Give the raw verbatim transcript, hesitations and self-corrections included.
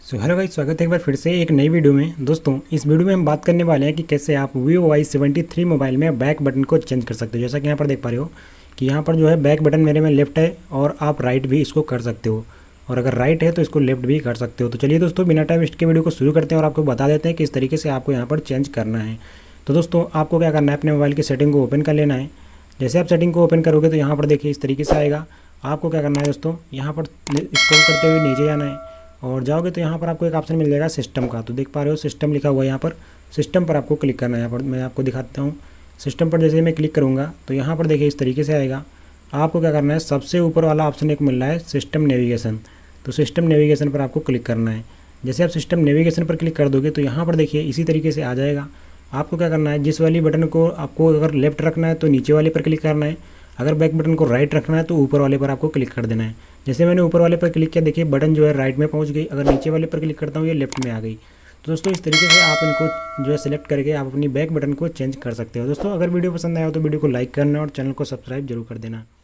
So hello guys, स्वागत है एक बार फिर से एक नई वीडियो में। दोस्तों इस वीडियो में हम बात करने वाले हैं कि कैसे आप Vivo Y seventy three mobile में बैक बटन को चेंज कर सकते हो। जैसा कि यहाँ पर देख पा रहे हो कि यहाँ पर जो है बैक बटन मेरे में लेफ्ट है और आप राइट भी इसको कर सकते हो, और अगर राइट है तो इसको लेफ्ट भी कर सकते हो। तो चलिए दोस्तों बिना टाइम वेस्ट के वीडियो को शुरू करते हैं और आपको बता देते हैं कि इस तरीके से आपको यहाँ पर चेंज करना है। तो दोस्तों आपको क्या करना है, अपने मोबाइल की सेटिंग को ओपन कर लेना है। जैसे आप सेटिंग को ओपन करोगे तो यहाँ पर देखिए इस तरीके से आएगा। आपको क्या करना है दोस्तों, यहाँ पर स्क्रॉल करते हुए नीचे जाना है और जाओगे तो यहाँ पर आपको एक ऑप्शन मिल जाएगा सिस्टम का। तो देख पा रहे हो सिस्टम लिखा हुआ है, यहाँ पर सिस्टम पर आपको क्लिक करना है। यहाँ पर मैं आपको दिखाता हूँ। सिस्टम पर जैसे मैं क्लिक करूँगा तो यहाँ पर देखिए इस तरीके से आएगा। आपको क्या करना है, सबसे ऊपर वाला ऑप्शन एक मिल रहा है सिस्टम नेविगेशन। तो सिस्टम नेविगेशन पर आपको क्लिक करना है। जैसे आप सिस्टम नेविगेशन पर क्लिक कर दोगे तो यहाँ पर देखिए इसी तरीके से आ जाएगा। आपको क्या करना है, जिस वाली बटन को आपको अगर लेफ्ट रखना है तो नीचे वाले पर क्लिक करना है, अगर बैक बटन को राइट रखना है तो ऊपर वाले पर आपको क्लिक कर देना है। जैसे मैंने ऊपर वाले पर क्लिक किया, देखिए बटन जो है राइट में पहुंच गई। अगर नीचे वाले पर क्लिक करता हूँ ये लेफ्ट में आ गई। तो दोस्तों इस तरीके से आप इनको जो है सिलेक्ट करके आप अपनी बैक बटन को चेंज कर सकते हो। दोस्तों अगर वीडियो पसंद आया हो तो वीडियो को लाइक करना और चैनल को सब्सक्राइब जरूर कर देना।